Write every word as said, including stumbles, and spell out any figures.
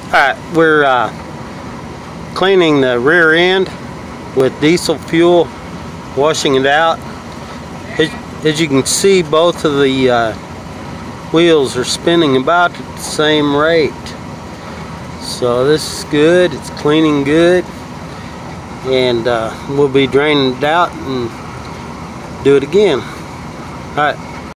Alright, we're uh, cleaning the rear end with diesel fuel, washing it out. As, as you can see, both of the uh, wheels are spinning about at the same rate. So this is good, it's cleaning good, and uh, we'll be draining it out and do it again. Alright.